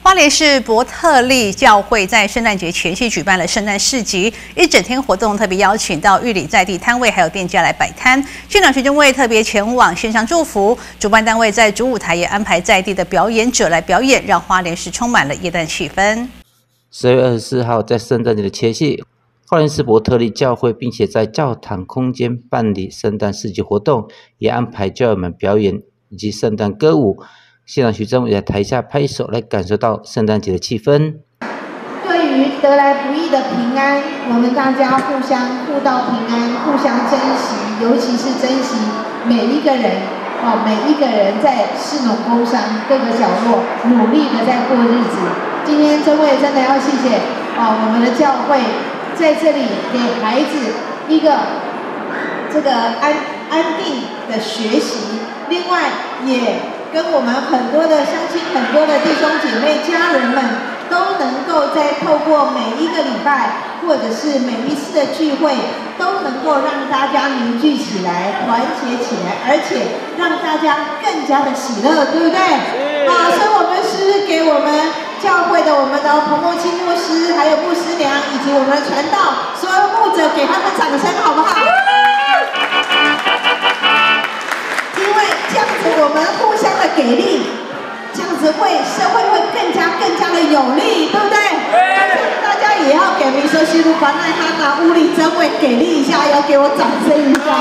花莲市伯特利教会在圣诞节前夕举办了圣诞市集，一整天活动特别邀请到玉里在地摊位还有店家来摆摊，现场学生会特别前往线上祝福，主办单位在主舞台也安排在地的表演者来表演，让花莲市充满了耶诞气氛。 10月24号，在圣诞节的前夕，花莲市伯特利教会并且在教堂空间办理圣诞市集活动，也安排教友们表演以及圣诞歌舞。现场学生也在台下拍手，来感受到圣诞节的气氛。 对于得来不易的平安，我们大家互道平安，互相珍惜，尤其是珍惜每一个人每一个人在市农工商各个角落努力的在过日子。今天真的要谢谢我们的教会在这里给孩子一个这个安定的学习，另外也跟我们很多的乡亲、很多的弟兄姐妹、家人们，都能够在透过每一个礼拜，或者是每一次的聚会，都能够让大家凝聚起来、团结起来，而且让大家更加的喜乐，对不对？所以我们是给我们教会的我们的彭梦清牧师，还有牧师娘，以及我们的传道所有牧者，给他们掌声好不好？这样子我们互相的给力，这样子社会会更加的有力，对不对？大家也要给民说西路关爱他拿屋里真伟给力一下，要给我掌声一下。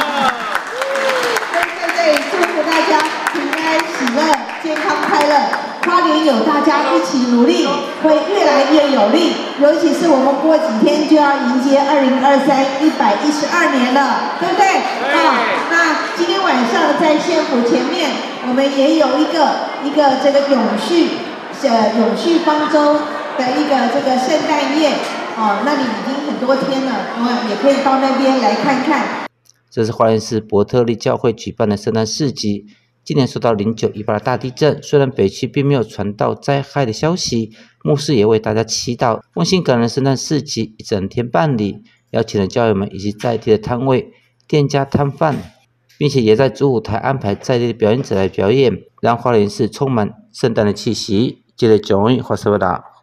对，祝福大家平安喜乐、健康快乐。花莲有大家一起努力，会越来越有力。尤其是我们过几天就要迎接2023 112年了，对不对？那今天晚上在县府前面，我们也有一个这个永续方舟的一个这个圣诞夜那里已经很多天了，也可以到那边来看看。 这是花莲市伯特利教会举办的圣诞市集。今年受到0918的大地震，虽然北区并没有传到灾害的消息，牧师也为大家祈祷。温馨感人圣诞市集一整天办理，邀请了教友们以及在地的摊位、店家摊贩，并且也在主舞台安排在地的表演者来表演，让花莲市充满圣诞的气息。接着，Joy 花社会大。